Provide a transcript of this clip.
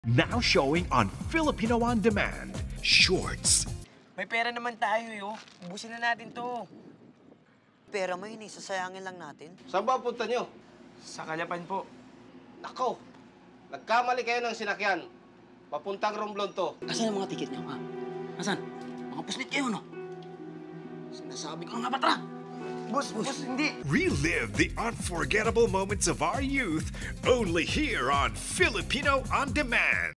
Now showing on Filipino On Demand. Shorts. May pera naman tayo, yo. Ubusin na natin to. Pera mo yun, sasayangin lang natin. Saan ba punta nyo? Sa Kalapan po. Nako, nagkamali kayo ng sinakyan. Papuntang Romblon to. Asan ang mga tiket niyo, ha? Asan? Mga puslit kayo, no? Sinasabi ko nga ba, tara? Boss, hindi. Relive the unforgettable moments of our youth only here on Filipino On Demand.